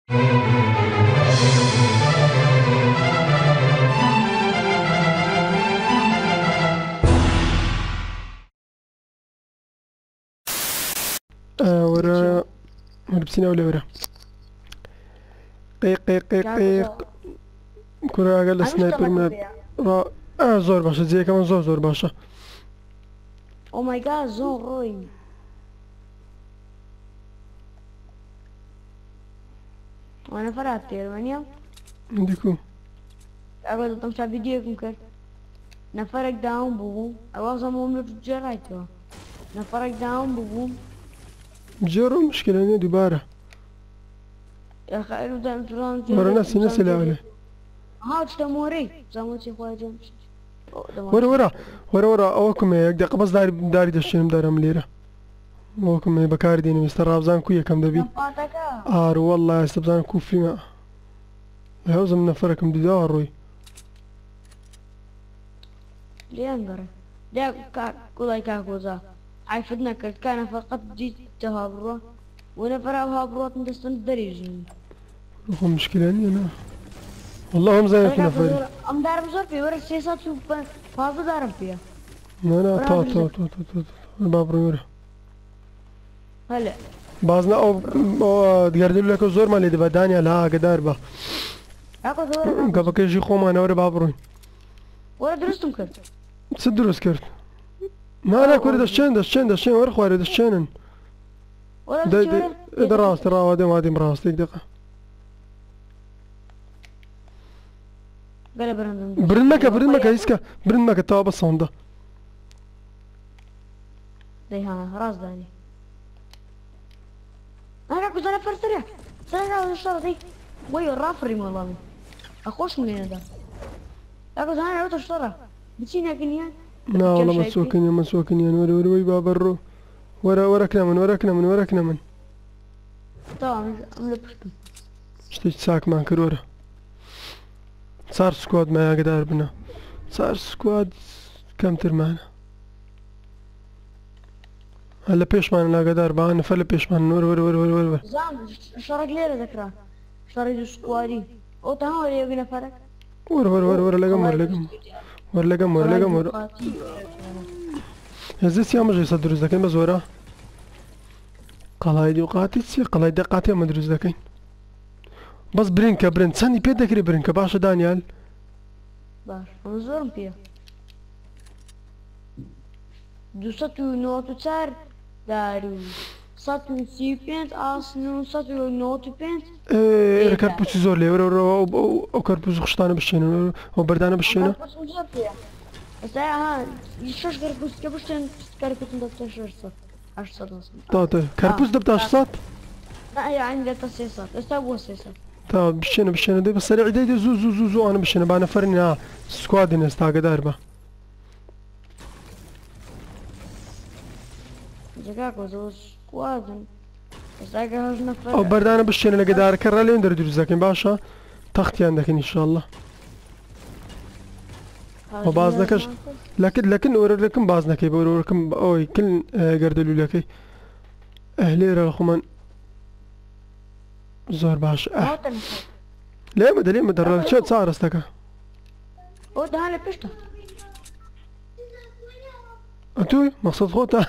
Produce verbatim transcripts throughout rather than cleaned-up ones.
آه ورا لبسنا ولا ورا قيق قيق قيق قيق كرة أقل سنايبر من را آه زور باشا زي كمان زور زور باشا. او ماي جاد زون روي وانا فرات تيرمانيا ديكو اقعد تمشى فيديو كم نفرق داون بوم اوازا مو جرايتو نفرق داون بوم جرو مشكلة إني دوباره يا اخي انا دائما تران ورا ناسي ناسي لا ولا ها تموري زموتي خواجه ورا ورا ورا ورا أوكم يقدر قبض داري داري دشين دار مليرة أوكم بكار ديني مستر رابزان كويا كم دبي آر والله استبزان كوفي ما هوزم نفرك مدار روي لينقر لا كا كولاي كاكوزا عايفدنا كرت كان فقط جيت تهابرو وانا فراها بروت ندستن دريجن هم مشكلة إني أنا والله هم زيك نفري ام دارم زور في ورا سيسات فاضي دارم فيها لا لا تو تو تو تو تو بابر يورا هلا بازنا او او تقدر لك زور مالي دبا دانيا لا قدار با اكو زور قبل كل شيء خوما انا ورا بابروي ورا درستم كرت تسدرس كرت ما انا كوري دشين دشين دشين ورا خواري دشين ورا دراس ترى هذا ما دي مراس دقيقة قال برندم برن مكة برن مكة يسكا برن مكة توا بس هوندا زي ها راس داني انا كنت انا فرسريا سريع الشرطة دي وي الرافري والله اخوش من هنا ده اكو انا عرفت الشرطة بتشيني كنيان لا والله مسوكين يا مسوكين يا ورا ورا وي بابرو ورا ورا كنمن ورا كنمن ورا كنمن طبعا ملبشتم شتي ساك معك ورا صار سكواد معايا قدار بنا صار سكواد كم تر معنا هلا بيش معنا لا قدار بانا فلا بيش معنا ور ور ور ور ور ور زام شرق ليرة ذكرى شرق سكوادي او تهاو اللي يبينا فرق ور ور ور ور لقم ور لقم ور لقم ور لقم ور هزيس يا مجي يصدر زكين بس ورا قلايدي وقاتي تسي قلايدي قاتي ما ادري زكين بس برينكا برنت سني بيدك ري برينكا باشا دانيال باش انظرم فيها دوستو نوتو تسار دارو ساتو سيبينت اسنو ساتو نوتو بينت ايه كربوس زور لي ورا ورا او كربوس خشطانه بالشينه وبردانه بالشينه كربوس انظر فيها بس ها يشوش كربوس كبشتن كربوس انت تشرصت اش صدوس طاطا كربوس دبتا شصات لا يعني ده تسيسات استابو سيسات تا بالشينه بالشينه دي بس سريع دي زو زو زو زو انا بالشينه بانا فرني ها سكواد ناس تا قدار با زكاكو زو سكوادن بس اجا هجنا فرق او بردانه بالشينه لقدار كرر لين درجه زكين باشا تختي عندك ان شاء الله وبازنكش لكن لكن وركم بازنك وركم اوي كل قردلو لكي اهلي رخمن زور باش اه ليه مدى ليه مدى الرجل شو صار استكا او ده هلا بيشتا اتوي مقصد خوتا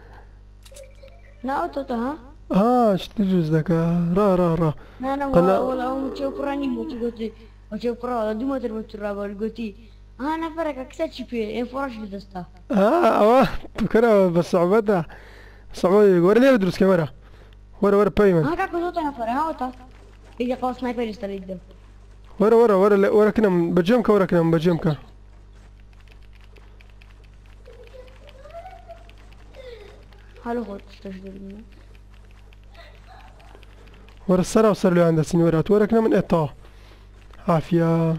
لا اوتو ها اه شتجوز ذاك را را را انا ولا ولا تشوف راني موتي قلتي وتشوف را دو ما تربط ترابا قلتي انا فرق اكساتش في ان فرش بدستا اه اه فكرة بس صعوبتها صعوبة ورا ليه بدرس كاميرا ورا ورا بايمن ها كاكو زوتا انا فرق ها اوتا يجي قاس سنايبر يستريد ورا ورا ورا ورا كنا بجمك ورا كنا بجمك هلو خد تشتغل ورا السرا وصار له عند السنيورات ورا كنا من ايطا عافية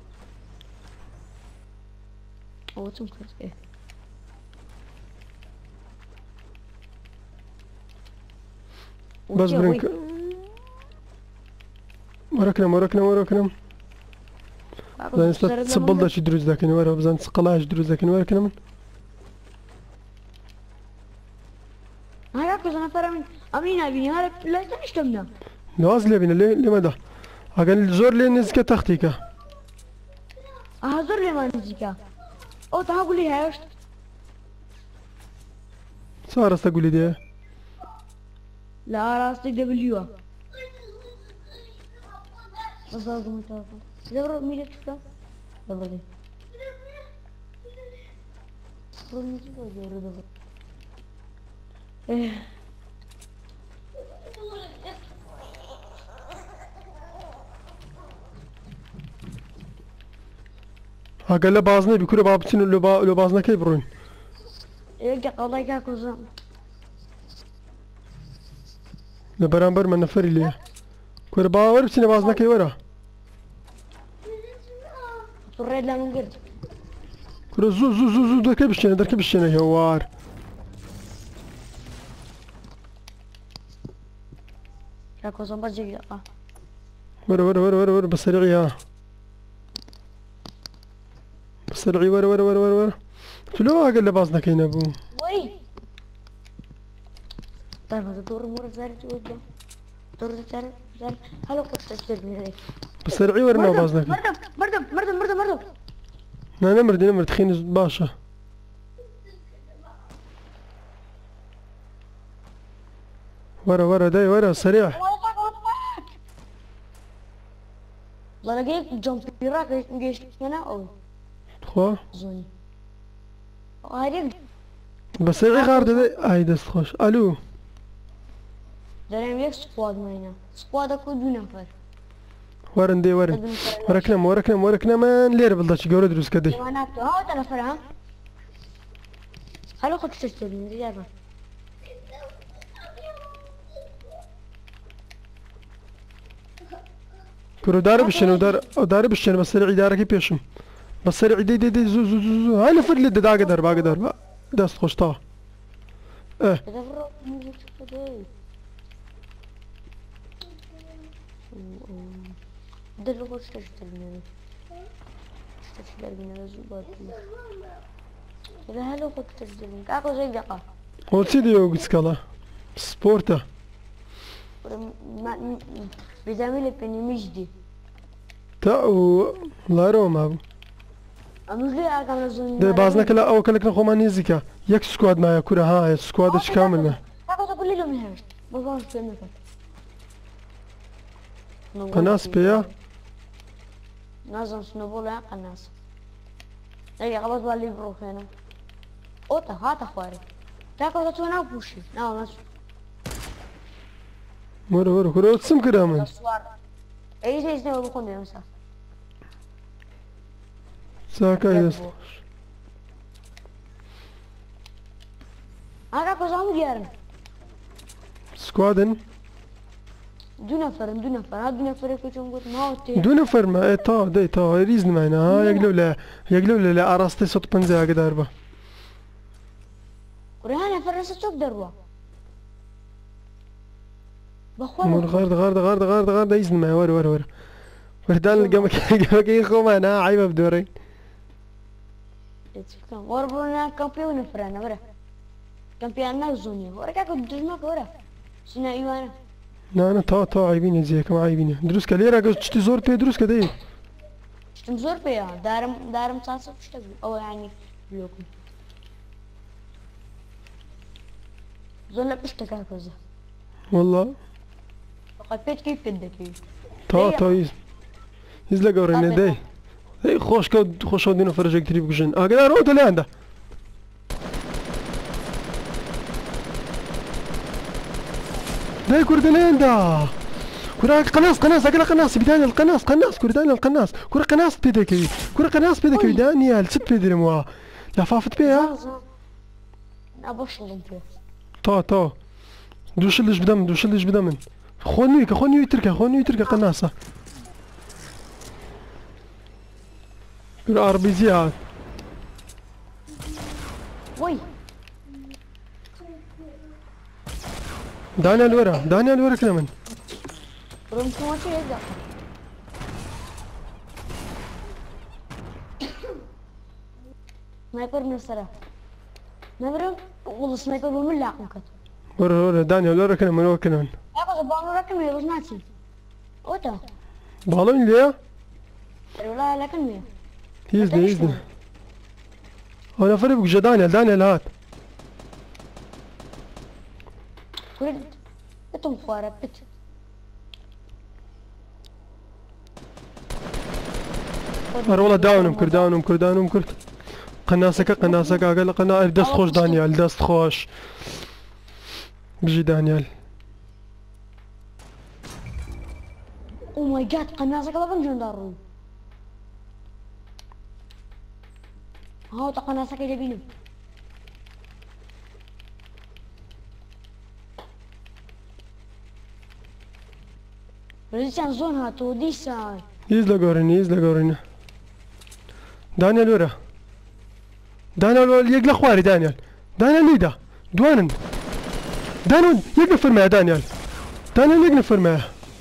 هو تنكر ايه بس برينك ورا كنا ورا كنا ورا كنا بزن تسبل داش دروز ذاك ورا بزن تسقلاش دروز ذاك ورا كنا من هاي اكو انا فرق من امين ابيني هلا لا تنشتمنا لواز لي بينا ليه لماذا؟ أقل زور لي نزكة تختيكا. أهزر لي ما نزيكا. أو تقول لي هاش. صار استقولي دي. لا راستي دبليو. بس أقول متى. دبر ميلك شو؟ دبر دي. دبر ميلك شو دبر دبر. إيه. أقل بازني بكرة بابتين لو با لو بازنا كي برون. إيه قضاي كاكوزا. لبرامبر من نفر ليه. كرة باور بتين بازنا كي ورا. فريد لا من قرد. كرة زو زو زو زو دركب الشنة دركب الشنة هوار. كاكوزا برجع لقى. ورا ورا ورا ورا ورا بسرعي ها. بسرعي ورا ورا ورا ورا ورا. شلو أقل بازنا كي نبو. وي. طيب هذا دور مرة زارت وجه. دور زارت زارت. هلا قلت تستلمي. بسرعي ورا بازنا كي. مردم مردم مردم مردم مردم. لا نمرد نمرد خين باشا. ورا ورا داي ورا سريع. والله لقيت جمب راك جيش هنا أو خوا زوني. هاي بسرعي غارد داي هاي دست خوش. ألو. دارين يك سكواد ماينا. سكواد أكو دو نفر. ورن دي ورن. ورا كلام ورا كلام ورا كلام من لير بلدش جورد دروس كدي. أنا أكتو ها ترى فرا. هلو خد تستلمي زيادة. كرو دارب الشن ودار دارب الشن بسرعي دارك بيشم. بسرعي دي دي دي زو زو زو زو. هاي لفر لي دا قدر با قدر. دست خوش طا. اه. دلو خد تستلمي. تستلمي زوبات. إذا هلو خد تستلمي. كأكو زي دقة. هو تسيدي يوغس كلا. سبورتا. ما بزامل بني مجدي. تا و لا روما. أمزلي أكمل زون. ده بازنا كلا أو كلا كنا خماني زكا. يك سكواد معايا كورة ها سكواد إيش كاملنا. تاكو تقول لي لهم هاش. بقول في المكان. قناص بيا. نازم سنبولا قناص. أي قبض بالي بروح هنا. أوتا هات أخواري. تاكو تتونا بوشي. ناو ناس. ورا ورا كورة تسم كده من. أي شيء اسمه بكون ده مسا. ساكا يس. أنا كوزام ديارنا. سكوادن. دو نفر دو نفر ها دو نفر يكون قلت ما هو تي. دو نفر ما إيه تا ده تا ريزن معنا ها يقلو لا يقلو لا لا أراستي صوت بنزا قدر با. ورهان نفر رأس شوك دروا. مور غارد غارد غارد غارد غارد يزن معي ورا ورا ورا. وردان الجمك جمك يخو أنا عيبة بدوري. ورا برونا كامبيون نفرنا ورا. كامبيون نازوني ورا كاكو دجمك ورا. سنا إيوانا. لا أنا تا تا عيبيني زي كم عيبيني. دروس كليرا قصد تشتي زور بي دروس كده. شتم زور بيا دارم دارم صاصة وشتغل أو يعني بلوكم. زول بشتكى كذا. والله. فقط بيت كيف بدك كيف. تا تا يز. يزلا قرينا ده. هي خوش كود خوش ودينا فرجة كتير بكشين. آه كده روت اللي عنده. ده كرة اللي عنده. كرة قناص قناص أقل قناص بداني القناص قناص كرة داني القناص كرة قناص بيدك كرة قناص بيدك دانيال ست بيدري موا لفافت بيها. أبوش اللي فيه. تا تا. دوش الليش بدمن دوش الليش بدمن. خونيك خوني يتركه خوني يتركه قناصة. الار بي جي هاد. وي. دانيال ورا دانيال ورا كمان. رمت ما شيء هذا. سنايبر نصرة. نمرة والله سنايبر بملا عمكت. ورا ورا دانيال ورا كمان ورا كمان. أبغى خلاص بانو لكن مية بزناتي اوتا بالون ليه؟ ولا لكن مية يزني يزني انا فريق بقى دانيال دانيال هات كل بتم خوارة بت ار والله داونم كر داونم كر داونم كر قناصك قناصك اقل قنا دست خوش دانيال دست خوش بيجي دانيال او ماي جاد قناصك طبعا جندارو هاو قناصك جايبينه رجعنا زون هاتو دي ساي يزلا قوريني يزلا قوريني دانيال ورا دانيال يقلق خواري دانيال دانيال ليدا دوانن دانيال يقنفر معه دانيال دانيال يقنفر معه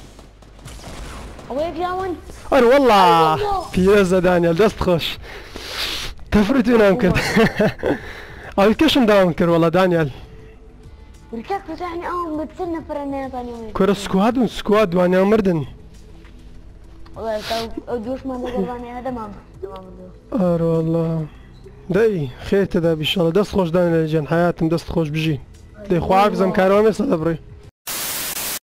اويك ياون ار والله بيزا دانيال دست خوش تفرتين انكر الكشن دا انكر والله دانيال وركاك فتحني اه بتسنى فرنية ثاني وين كرة سكواد سكواد وانا مردن والله تو دوش ما نقول هذا ما ما ار والله داي خير تذا ان شاء الله دست خوش دانيال جان حياتهم دست خوش بجي داي خو عافزم كاروامي صدبري